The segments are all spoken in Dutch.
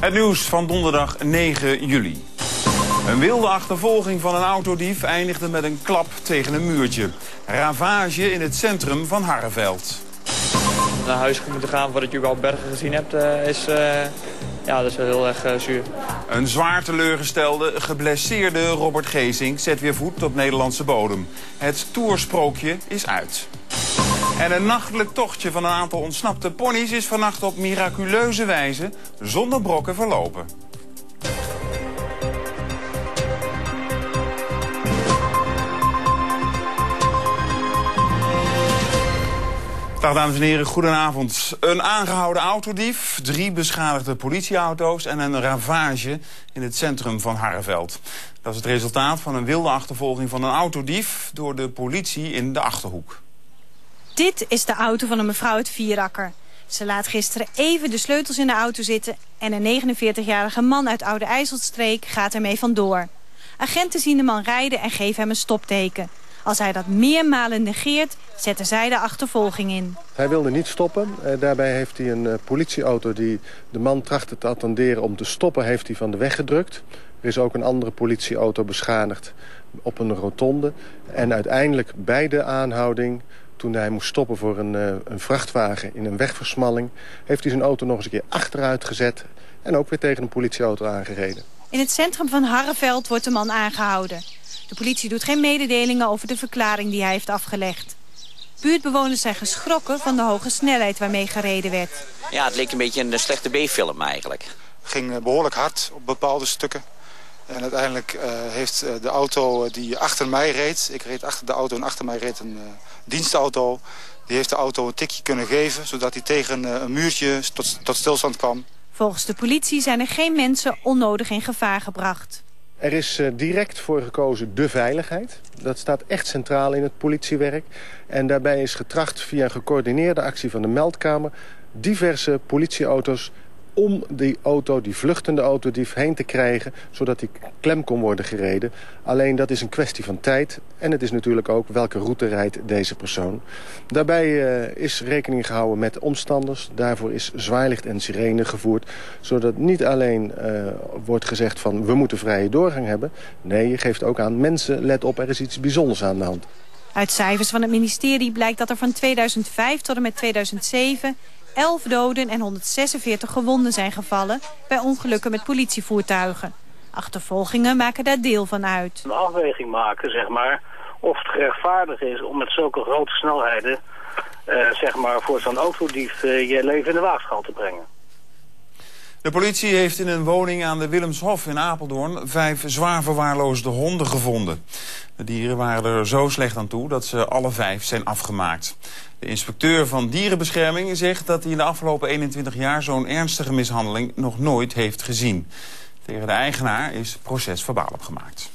Het nieuws van donderdag 9 juli. Een wilde achtervolging van een autodief eindigde met een klap tegen een muurtje. Ravage in het centrum van Harreveld. Naar huis moeten gaan voordat je überhaupt bergen gezien hebt, dat is wel heel erg zuur. Een zwaar teleurgestelde, geblesseerde Robert Geesink zet weer voet op Nederlandse bodem. Het toersprookje is uit. En een nachtelijk tochtje van een aantal ontsnapte ponies is vannacht op miraculeuze wijze zonder brokken verlopen. Dag dames en heren, goedenavond. Een aangehouden autodief, 3 beschadigde politieauto's en een ravage in het centrum van Harreveld. Dat is het resultaat van een wilde achtervolging van een autodief door de politie in de Achterhoek. Dit is de auto van een mevrouw uit Vierakker. Ze laat gisteren even de sleutels in de auto zitten en een 49-jarige man uit Oude IJsselstreek gaat ermee vandoor. Agenten zien de man rijden en geven hem een stopteken. Als hij dat meermalen negeert, zetten zij de achtervolging in. Hij wilde niet stoppen. Daarbij heeft hij een politieauto die de man trachtte te attenderen om te stoppen, heeft hij van de weg gedrukt. Er is ook een andere politieauto beschadigd op een rotonde. En uiteindelijk bij de aanhouding, toen hij moest stoppen voor een vrachtwagen in een wegversmalling, heeft hij zijn auto nog eens een keer achteruit gezet en ook weer tegen een politieauto aangereden. In het centrum van Harreveld wordt de man aangehouden. De politie doet geen mededelingen over de verklaring die hij heeft afgelegd. Buurtbewoners zijn geschrokken van de hoge snelheid waarmee gereden werd. Ja, het leek een beetje een slechte B-film eigenlijk. Het ging behoorlijk hard op bepaalde stukken. En uiteindelijk heeft de auto die achter mij reed, ik reed achter de auto en achter mij reed een dienstauto. Die heeft de auto een tikje kunnen geven, zodat hij tegen een muurtje tot stilstand kwam. Volgens de politie zijn er geen mensen onnodig in gevaar gebracht. Er is direct voor gekozen de veiligheid. Dat staat echt centraal in het politiewerk. En daarbij is getracht via een gecoördineerde actie van de meldkamer diverse politieauto's om die vluchtende autodief heen te krijgen, zodat die klem kon worden gereden. Alleen dat is een kwestie van tijd. En het is natuurlijk ook welke route rijdt deze persoon. Daarbij is rekening gehouden met omstanders. Daarvoor is zwaailicht en sirene gevoerd. Zodat niet alleen wordt gezegd van we moeten vrije doorgang hebben. Nee, je geeft ook aan mensen, let op, er is iets bijzonders aan de hand. Uit cijfers van het ministerie blijkt dat er van 2005 tot en met 2007... 11 doden en 146 gewonden zijn gevallen bij ongelukken met politievoertuigen. Achtervolgingen maken daar deel van uit. Een afweging maken, zeg maar, of het gerechtvaardig is om met zulke grote snelheden, voor zo'n autodief je leven in de waagschaal te brengen. De politie heeft in een woning aan de Willemshof in Apeldoorn 5 zwaar verwaarloosde honden gevonden. De dieren waren er zo slecht aan toe dat ze alle 5 zijn afgemaakt. De inspecteur van dierenbescherming zegt dat hij in de afgelopen 21 jaar zo'n ernstige mishandeling nog nooit heeft gezien. Tegen de eigenaar is procesverbaal opgemaakt.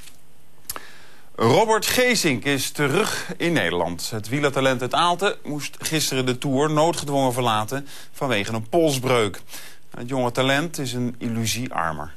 Robert Geesink is terug in Nederland. Het wielertalent uit Aalten moest gisteren de Tour noodgedwongen verlaten vanwege een polsbreuk. Het jonge talent is een illusie armer.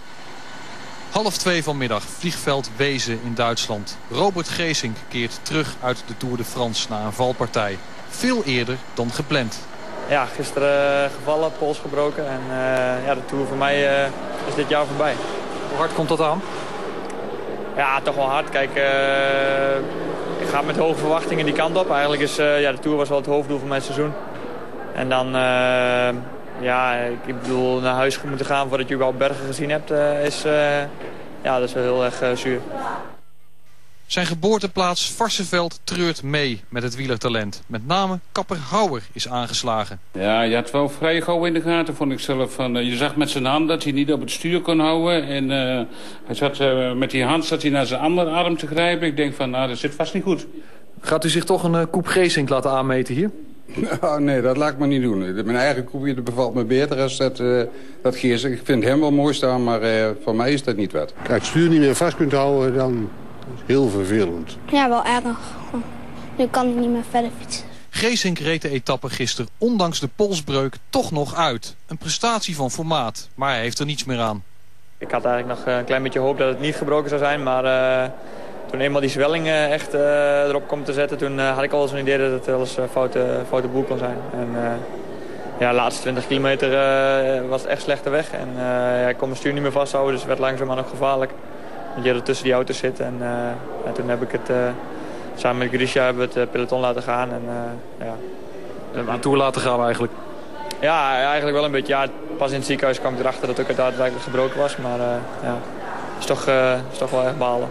1:30 vanmiddag, vliegveld Wezen in Duitsland. Robert Geesink keert terug uit de Tour de France na een valpartij. Veel eerder dan gepland. Ja, gisteren gevallen, pols gebroken en de Tour voor mij is dit jaar voorbij. Hoe hard komt dat aan? Ja, toch wel hard. Kijk, ik ga met hoge verwachtingen die kant op. Eigenlijk is de Tour was wel het hoofddoel van mijn seizoen. En dan, ik bedoel, naar huis moeten gaan voordat je überhaupt bergen gezien hebt, dat is wel heel erg zuur. Zijn geboorteplaats Varsseveld treurt mee met het wielertalent. Met name kapper Houwer is aangeslagen. Ja, je had wel vrij gauw in de gaten, vond ik zelf. Je zag met zijn hand dat hij niet op het stuur kon houden. En hij zat met die hand zat hij naar zijn andere arm te grijpen. Ik denk van, dat zit vast niet goed. Gaat u zich toch een Koep Geesink laten aanmeten hier? Nou, nee, dat laat ik me niet doen. Mijn eigen koepje bevalt me beter als dat Geesink. Ik vind hem wel mooi staan, maar voor mij is dat niet wat. Als je het stuur niet meer vast kunt houden, dan is het heel vervelend. Ja, wel erg. Nu kan ik niet meer verder fietsen. Geesink reed de etappe gisteren ondanks de polsbreuk toch nog uit. Een prestatie van formaat, maar hij heeft er niets meer aan. Ik had eigenlijk nog een klein beetje hoop dat het niet gebroken zou zijn, maar toen eenmaal die zwelling echt erop kwam te zetten, toen had ik al zo'n idee dat het wel eens een foute boel kon zijn. En Ja, de laatste 20 kilometer was het echt slechte weg. En ik kon mijn stuur niet meer vasthouden, dus het werd langzaamaan ook gevaarlijk. Dat je er tussen die auto's zit. En toen heb ik het samen met Grisha hebben we het peloton laten gaan. En aan toe laten gaan eigenlijk? Ja, eigenlijk wel een beetje. Ja, pas in het ziekenhuis kwam ik erachter dat ook het daadwerkelijk gebroken was. Maar het is toch wel echt balen.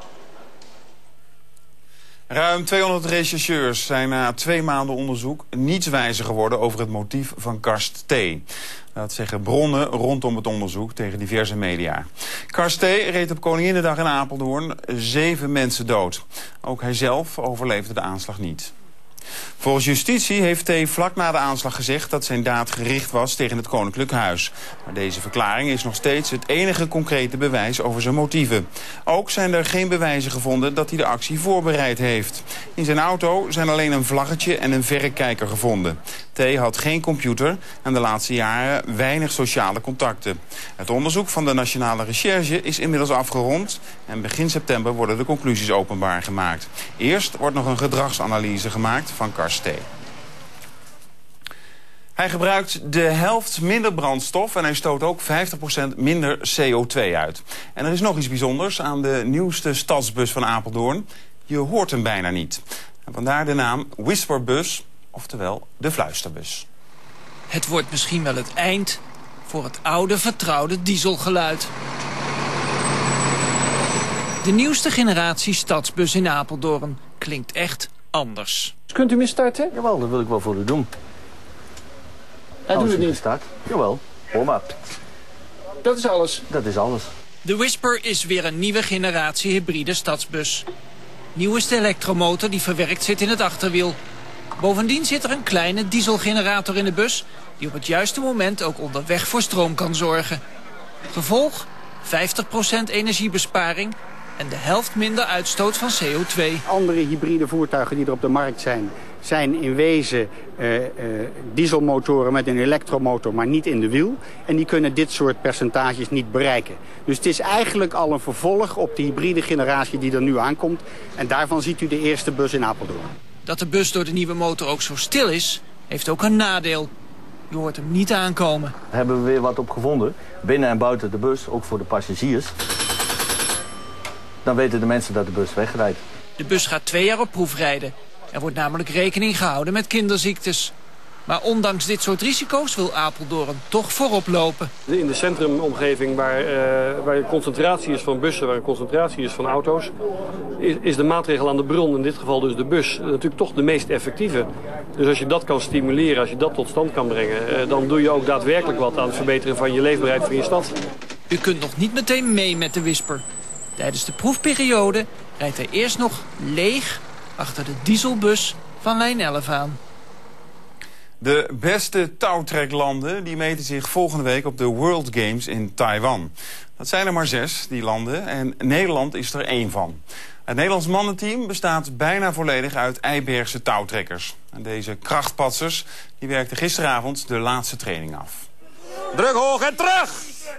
Ruim 200 rechercheurs zijn na 2 maanden onderzoek niets wijzer geworden over het motief van Karst T. Dat zeggen bronnen rondom het onderzoek tegen diverse media. Karst T. reed op Koninginnedag in Apeldoorn 7 mensen dood. Ook hij zelf overleefde de aanslag niet. Volgens justitie heeft T. vlak na de aanslag gezegd dat zijn daad gericht was tegen het Koninklijk Huis. Maar deze verklaring is nog steeds het enige concrete bewijs over zijn motieven. Ook zijn er geen bewijzen gevonden dat hij de actie voorbereid heeft. In zijn auto zijn alleen een vlaggetje en een verrekijker gevonden. T. had geen computer en de laatste jaren weinig sociale contacten. Het onderzoek van de Nationale Recherche is inmiddels afgerond en begin september worden de conclusies openbaar gemaakt. Eerst wordt nog een gedragsanalyse gemaakt van Karst T. Hij gebruikt de helft minder brandstof en hij stoot ook 50% minder CO2 uit. En er is nog iets bijzonders aan de nieuwste stadsbus van Apeldoorn. Je hoort hem bijna niet. En vandaar de naam Whisperbus, oftewel de fluisterbus. Het wordt misschien wel het eind voor het oude vertrouwde dieselgeluid. De nieuwste generatie stadsbus in Apeldoorn klinkt echt anders. Kunt u me starten? Jawel, dat wil ik wel voor u doen. Hij doet het niet. Start. Jawel, hoor maar. Dat is alles? Dat is alles. De Whisper is weer een nieuwe generatie hybride stadsbus. Nieuw is de elektromotor die verwerkt zit in het achterwiel. Bovendien zit er een kleine dieselgenerator in de bus die op het juiste moment ook onderweg voor stroom kan zorgen. Gevolg? 50% energiebesparing en de helft minder uitstoot van CO2. Andere hybride voertuigen die er op de markt zijn in wezen dieselmotoren met een elektromotor, maar niet in de wiel. En die kunnen dit soort percentages niet bereiken. Dus het is eigenlijk al een vervolg op de hybride generatie die er nu aankomt. En daarvan ziet u de eerste bus in Apeldoorn. Dat de bus door de nieuwe motor ook zo stil is, heeft ook een nadeel. Je hoort hem niet aankomen. Daar hebben we weer wat op gevonden. Binnen en buiten de bus, ook voor de passagiers. Dan weten de mensen dat de bus wegrijdt. De bus gaat 2 jaar op proef rijden. Er wordt namelijk rekening gehouden met kinderziektes. Maar ondanks dit soort risico's wil Apeldoorn toch voorop lopen. In de centrumomgeving waar een concentratie is van bussen, waar een concentratie is van auto's, is de maatregel aan de bron, in dit geval dus de bus, natuurlijk toch de meest effectieve. Dus als je dat kan stimuleren, als je dat tot stand kan brengen, dan doe je ook daadwerkelijk wat aan het verbeteren van je leefbaarheid van je stad. U kunt nog niet meteen mee met de Whisper. Tijdens de proefperiode rijdt hij eerst nog leeg achter de dieselbus van lijn 11 aan. De beste touwtreklanden die meten zich volgende week op de World Games in Taiwan. Dat zijn er maar 6, die landen, en Nederland is er 1 van. Het Nederlands mannenteam bestaat bijna volledig uit Eibergse touwtrekkers. En deze krachtpatsers die werkten gisteravond de laatste training af. Druk hoog en terug!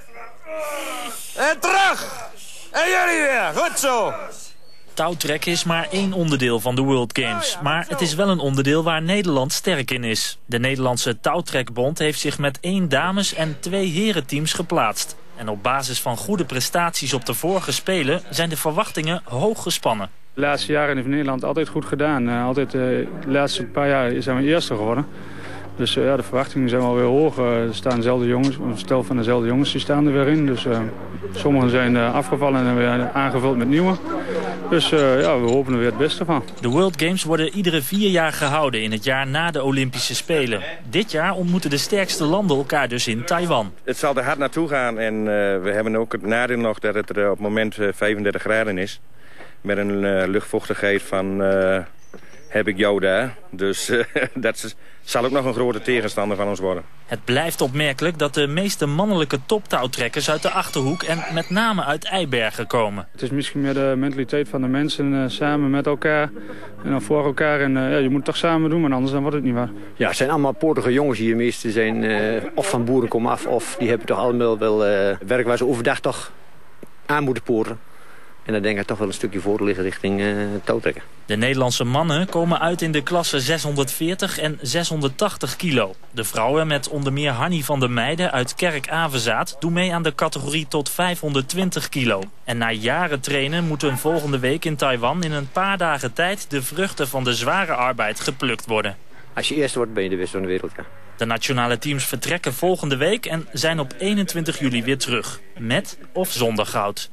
En terug! En jullie weer, goed zo! Touwtrekken is maar 1 onderdeel van de World Games. Maar het is wel een onderdeel waar Nederland sterk in is. De Nederlandse Touwtrekbond heeft zich met 1 dames- en 2 herenteams geplaatst. En op basis van goede prestaties op de vorige Spelen zijn de verwachtingen hoog gespannen. De laatste jaren heeft Nederland altijd goed gedaan. De laatste paar jaar zijn we eerste geworden. Dus de verwachtingen zijn wel weer hoog. Er staan dezelfde jongens, een stel van dezelfde jongens die staan er weer in. Dus sommigen zijn afgevallen en weer aangevuld met nieuwe. Dus we hopen er weer het beste van. De World Games worden iedere 4 jaar gehouden in het jaar na de Olympische Spelen. Dit jaar ontmoeten de sterkste landen elkaar dus in Taiwan. Het zal er hard naartoe gaan en we hebben ook het nadeel nog dat het er op het moment 35 graden is. Met een luchtvochtigheid van heb ik jou daar. Dus dat zal ook nog een grote tegenstander van ons worden. Het blijft opmerkelijk dat de meeste mannelijke toptouwtrekkers uit de Achterhoek en met name uit Eibergen komen. Het is misschien meer de mentaliteit van de mensen samen met elkaar en dan voor elkaar. En je moet het toch samen doen, maar anders dan wordt het niet waar. Ja, het zijn allemaal poortige jongens hier. De meeste zijn of van boeren komen af of die hebben toch allemaal wel werk waar ze overdag toch aan moeten poren. En dan denk ik toch wel een stukje voor liggen richting touwtrekken. De Nederlandse mannen komen uit in de klasse 640 en 680 kilo. De vrouwen met onder meer Hanny van der Meijden uit Kerk-Avezaath doen mee aan de categorie tot 520 kilo. En na jaren trainen moeten volgende week in Taiwan in een paar dagen tijd de vruchten van de zware arbeid geplukt worden. Als je eerste wordt ben je de beste van de wereld, ja. De nationale teams vertrekken volgende week en zijn op 21 juli weer terug. Met of zonder goud.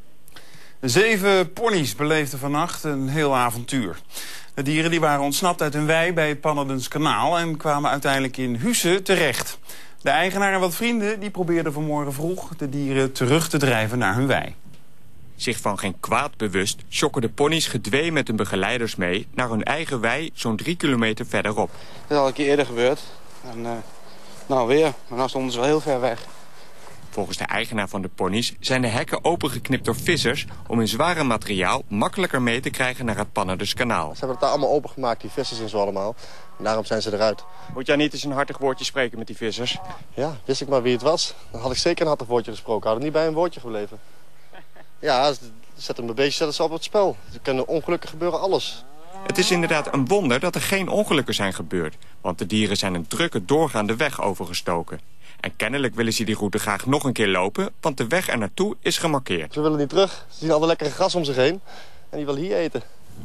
7 ponies beleefden vannacht een heel avontuur. De dieren die waren ontsnapt uit een wei bij het Pannerdensch Kanaal en kwamen uiteindelijk in Husse terecht. De eigenaar en wat vrienden die probeerden vanmorgen vroeg de dieren terug te drijven naar hun wei. Zich van geen kwaad bewust sjokken de ponies gedwee met hun begeleiders mee naar hun eigen wei zo'n 3 kilometer verderop. Dat is al een keer eerder gebeurd. En nou weer, maar nou stonden ze wel heel ver weg. Volgens de eigenaar van de ponies zijn de hekken opengeknipt door vissers om hun zware materiaal makkelijker mee te krijgen naar het Pannerdensch Kanaal. Ze hebben het daar allemaal opengemaakt, die vissers en zo allemaal. En daarom zijn ze eruit. Moet jij niet eens een hartig woordje spreken met die vissers? Ja, wist ik maar wie het was. Dan had ik zeker een hartig woordje gesproken. Had ik niet bij een woordje gebleven. Ja, zet hem een beetje zetten ze op het spel. Er kunnen ongelukken gebeuren, alles. Het is inderdaad een wonder dat er geen ongelukken zijn gebeurd. Want de dieren zijn een drukke doorgaande weg overgestoken. En kennelijk willen ze die route graag nog een keer lopen, want de weg er naartoe is gemarkeerd. Ze willen niet terug. Ze zien al de lekkere gras om zich heen. En die willen hier eten.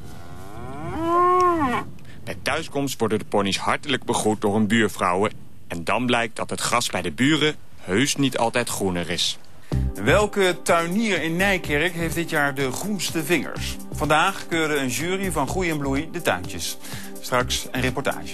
Bij thuiskomst worden de ponies hartelijk begroet door hun buurvrouwen. En dan blijkt dat het gras bij de buren heus niet altijd groener is. Welke tuinier in Nijkerk heeft dit jaar de groenste vingers? Vandaag keurde een jury van Groei en Bloei de tuintjes. Straks een reportage.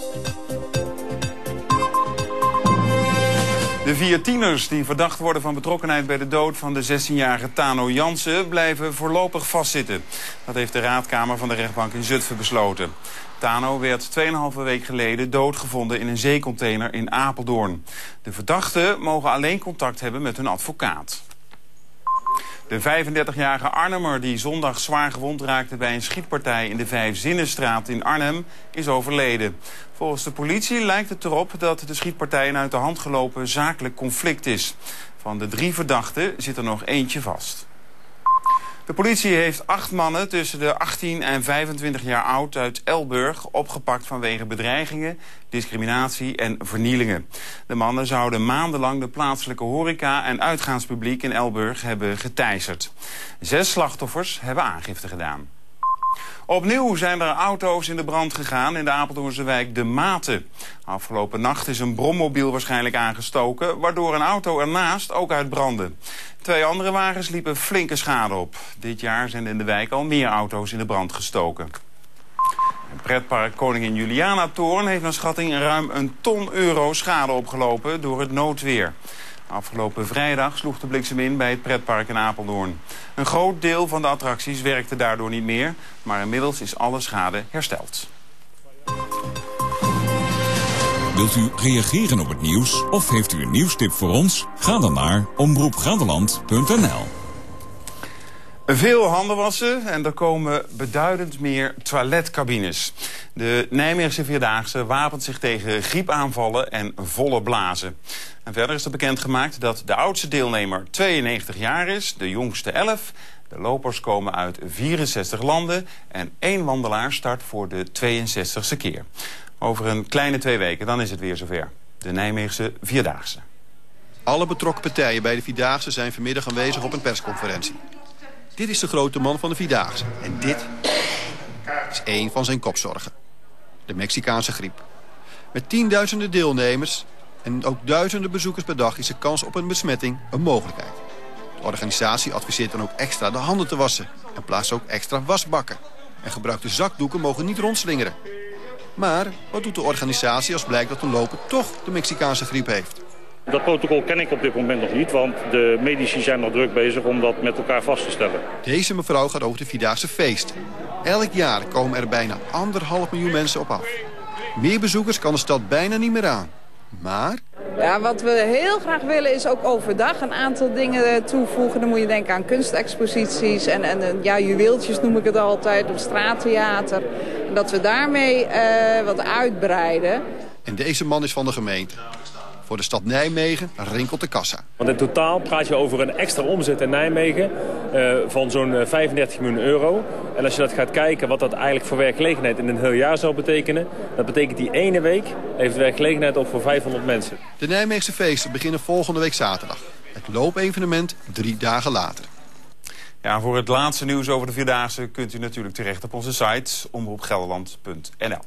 De 4 tieners die verdacht worden van betrokkenheid bij de dood van de 16-jarige Tano Jansen blijven voorlopig vastzitten. Dat heeft de raadkamer van de rechtbank in Zutphen besloten. Tano werd 2,5 week geleden doodgevonden in een zeecontainer in Apeldoorn. De verdachten mogen alleen contact hebben met hun advocaat. De 35-jarige Arnhemmer die zondag zwaar gewond raakte bij een schietpartij in de Vijfzinnenstraat in Arnhem is overleden. Volgens de politie lijkt het erop dat de schietpartij een uit de hand gelopen zakelijk conflict is. Van de 3 verdachten zit er nog eentje vast. De politie heeft 8 mannen tussen de 18 en 25 jaar oud uit Elburg opgepakt vanwege bedreigingen, discriminatie en vernielingen. De mannen zouden maandenlang de plaatselijke horeca en uitgaanspubliek in Elburg hebben geteisterd. 6 slachtoffers hebben aangifte gedaan. Opnieuw zijn er auto's in de brand gegaan in de Apeldoornse wijk De Maten. Afgelopen nacht is een brommobiel waarschijnlijk aangestoken, waardoor een auto ernaast ook uitbrandde. 2 andere wagens liepen flinke schade op. Dit jaar zijn in de wijk al meer auto's in de brand gestoken. Het pretpark Koningin Juliana Toorn heeft naar schatting ruim €1 ton schade opgelopen door het noodweer. Afgelopen vrijdag sloeg de bliksem in bij het pretpark in Apeldoorn. Een groot deel van de attracties werkte daardoor niet meer, maar inmiddels is alle schade hersteld. Wilt u reageren op het nieuws of heeft u een nieuwstip voor ons? Ga dan naar omroepgelderland.nl. Veel handen wassen en er komen beduidend meer toiletcabines. De Nijmeegse Vierdaagse wapent zich tegen griepaanvallen en volle blazen. En verder is er bekendgemaakt dat de oudste deelnemer 92 jaar is, de jongste 11. De lopers komen uit 64 landen en 1 wandelaar start voor de 62e keer. Over een kleine 2 weken, dan is het weer zover. De Nijmeegse Vierdaagse. Alle betrokken partijen bij de Vierdaagse zijn vanmiddag aanwezig op een persconferentie. Dit is de grote man van de Vierdaagse. En dit is één van zijn kopzorgen. De Mexicaanse griep. Met tienduizenden deelnemers en ook duizenden bezoekers per dag is de kans op een besmetting een mogelijkheid. De organisatie adviseert dan ook extra de handen te wassen en plaatst ook extra wasbakken. En gebruikte zakdoeken mogen niet rondslingeren. Maar wat doet de organisatie als blijkt dat een loper toch de Mexicaanse griep heeft? Dat protocol ken ik op dit moment nog niet, want de medici zijn nog druk bezig om dat met elkaar vast te stellen. Deze mevrouw gaat over de Vierdaagse feest. Elk jaar komen er bijna 1,5 miljoen mensen op af. Meer bezoekers kan de stad bijna niet meer aan. Maar... Ja, wat we heel graag willen is ook overdag een aantal dingen toevoegen. Dan moet je denken aan kunstexposities en ja, juweeltjes noem ik het altijd, of straattheater. En dat we daarmee wat uitbreiden. En deze man is van de gemeente. Voor de stad Nijmegen rinkelt de kassa. Want in totaal praat je over een extra omzet in Nijmegen van zo'n 35 miljoen euro. En als je dat gaat kijken wat dat eigenlijk voor werkgelegenheid in een heel jaar zou betekenen, dat betekent die ene week heeft werkgelegenheid op voor 500 mensen. De Nijmeegse feesten beginnen volgende week zaterdag. Het loopevenement 3 dagen later. Ja, voor het laatste nieuws over de Vierdaagse kunt u natuurlijk terecht op onze site omroepgelderland.nl.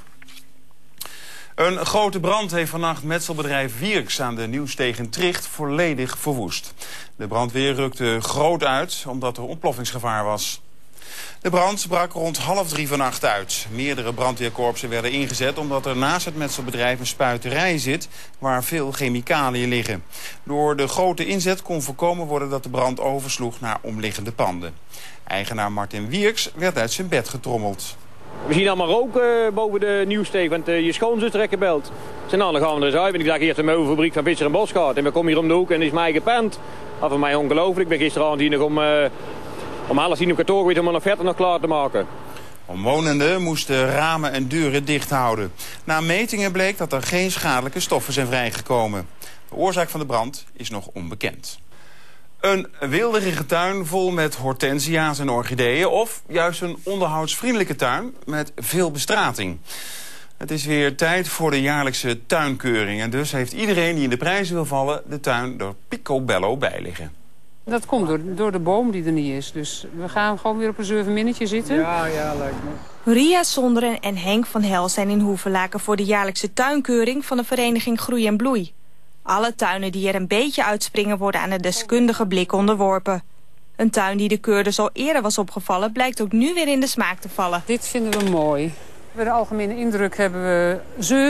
Een grote brand heeft vannacht metselbedrijf Wierks aan de Nieuwsteeg in Tricht volledig verwoest. De brandweer rukte groot uit omdat er ontploffingsgevaar was. De brand brak rond 2:30 vannacht uit. Meerdere brandweerkorpsen werden ingezet omdat er naast het metselbedrijf een spuiterij zit waar veel chemicaliën liggen. Door de grote inzet kon voorkomen worden dat de brand oversloeg naar omliggende panden. Eigenaar Martin Wierks werd uit zijn bed getrommeld. We zien allemaal rook boven de Nieuwsteeg, want je schoonzuster heeft gebeld. Dan gaan we er eens uit. Ik zag eerst een meubelfabriek van Pitcher en Boskaart. En we komen hier om de hoek en is mij gepend. Dat voor mij ongelooflijk. Ik ben gisteravond hier nog om 9:30 op kantoor geweest om een offerte nog klaar te maken. Omwonenden moesten ramen en deuren dicht houden. Na metingen bleek dat er geen schadelijke stoffen zijn vrijgekomen. De oorzaak van de brand is nog onbekend. Een weelderige tuin vol met hortensia's en orchideeën of juist een onderhoudsvriendelijke tuin met veel bestrating. Het is weer tijd voor de jaarlijkse tuinkeuring en dus heeft iedereen die in de prijzen wil vallen de tuin er picobello bij liggen. Dat komt door de boom die er niet is. Dus we gaan gewoon weer op een 7 minnetje zitten. Ja, lijkt me. Ria Sonderen en Henk van Hel zijn in Hoevelaken voor de jaarlijkse tuinkeuring van de vereniging Groei en Bloei. Alle tuinen die er een beetje uitspringen worden aan een deskundige blik onderworpen. Een tuin die de keurders al eerder was opgevallen blijkt ook nu weer in de smaak te vallen. Dit vinden we mooi. Bij de algemene indruk hebben we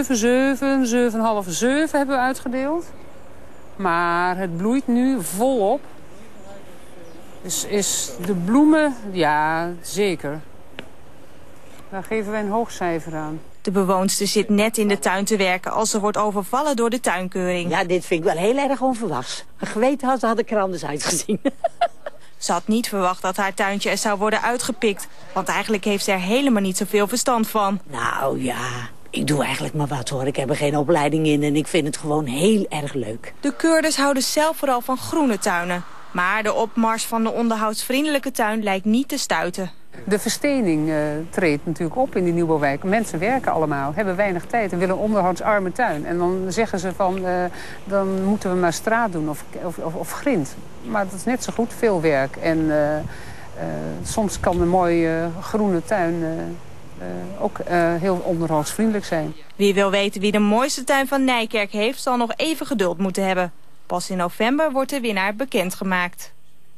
7,5, 7 hebben we uitgedeeld. Maar het bloeit nu volop. Dus is de bloemen, ja, zeker. Daar geven wij een hoog cijfer aan. De bewoonster zit net in de tuin te werken als ze wordt overvallen door de tuinkeuring. Ja, dit vind ik wel heel erg onverwachts. Een geweten had ik er anders uitgezien. Ze had niet verwacht dat haar tuintje er zou worden uitgepikt. Want eigenlijk heeft ze er helemaal niet zoveel verstand van. Nou ja, ik doe eigenlijk maar wat hoor. Ik heb er geen opleiding in en ik vind het gewoon heel erg leuk. De keurders houden zelf vooral van groene tuinen. Maar de opmars van de onderhoudsvriendelijke tuin lijkt niet te stuiten. De verstening treedt natuurlijk op in die nieuwbouwwijk. Mensen werken allemaal, hebben weinig tijd en willen een onderhoudsarme tuin. En dan zeggen ze van, dan moeten we maar straat doen of grind. Maar dat is net zo goed veel werk. En soms kan een mooie groene tuin ook heel onderhoudsvriendelijk zijn. Wie wil weten wie de mooiste tuin van Nijkerk heeft, zal nog even geduld moeten hebben. Pas in november wordt de winnaar bekendgemaakt.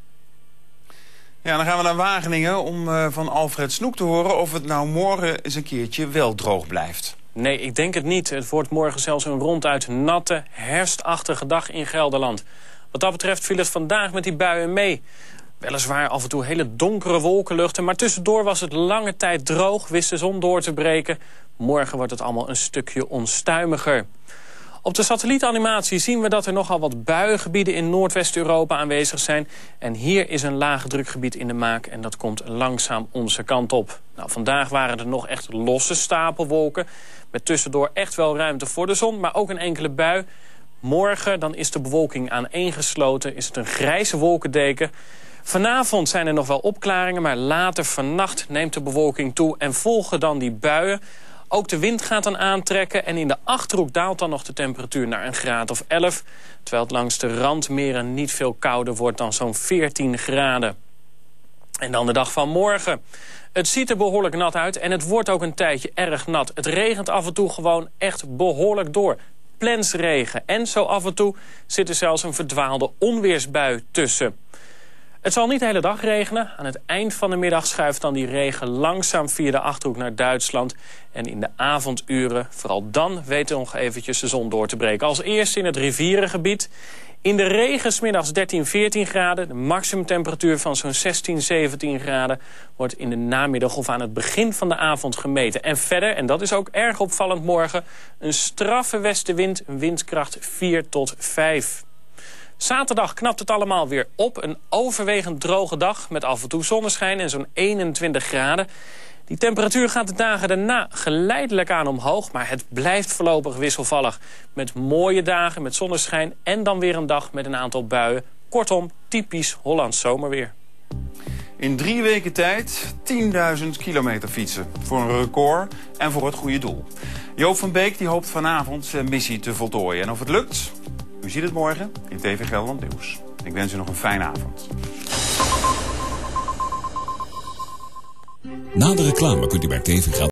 Ja, dan gaan we naar Wageningen om van Alfred Snoek te horen of het nou morgen eens een keertje wel droog blijft. Nee, ik denk het niet. Het wordt morgen zelfs een ronduit natte, herfstachtige dag in Gelderland. Wat dat betreft viel het vandaag met die buien mee. Weliswaar af en toe hele donkere wolkenluchten, maar tussendoor was het lange tijd droog, wist de zon door te breken. Morgen wordt het allemaal een stukje onstuimiger. Op de satellietanimatie zien we dat er nogal wat buiengebieden in Noordwest-Europa aanwezig zijn. En hier is een laagdrukgebied in de maak en dat komt langzaam onze kant op. Nou, vandaag waren er nog echt losse stapelwolken. Met tussendoor echt wel ruimte voor de zon, maar ook een enkele bui. Morgen dan is de bewolking aaneengesloten, is het een grijze wolkendeken. Vanavond zijn er nog wel opklaringen, maar later vannacht neemt de bewolking toe en volgen dan die buien. Ook de wind gaat dan aantrekken en in de Achterhoek daalt dan nog de temperatuur naar een graad of 11. Terwijl het langs de randmeren niet veel kouder wordt dan zo'n 14 graden. En dan de dag van morgen. Het ziet er behoorlijk nat uit en het wordt ook een tijdje erg nat. Het regent af en toe gewoon echt behoorlijk door. Plensregen en zo af en toe zit er zelfs een verdwaalde onweersbui tussen. Het zal niet de hele dag regenen. Aan het eind van de middag schuift dan die regen langzaam via de Achterhoek naar Duitsland. En in de avonduren, vooral dan, weet nog eventjes de zon door te breken. Als eerste in het rivierengebied. In de regen 's middags 13, 14 graden. De maximumtemperatuur van zo'n 16, 17 graden wordt in de namiddag of aan het begin van de avond gemeten. En verder, en dat is ook erg opvallend morgen, een straffe westenwind, een windkracht 4 tot 5. Zaterdag knapt het allemaal weer op. Een overwegend droge dag met af en toe zonneschijn en zo'n 21 graden. Die temperatuur gaat de dagen daarna geleidelijk aan omhoog, maar het blijft voorlopig wisselvallig. Met mooie dagen, met zonneschijn en dan weer een dag met een aantal buien. Kortom, typisch Hollands zomerweer. In 3 weken tijd 10.000 kilometer fietsen. Voor een record en voor het goede doel. Joop van Beek die hoopt vanavond zijn missie te voltooien. En of het lukt, u ziet het morgen in TV Gelderland Nieuws. Ik wens u nog een fijne avond. Na de reclame kunt u bij TV Gelderland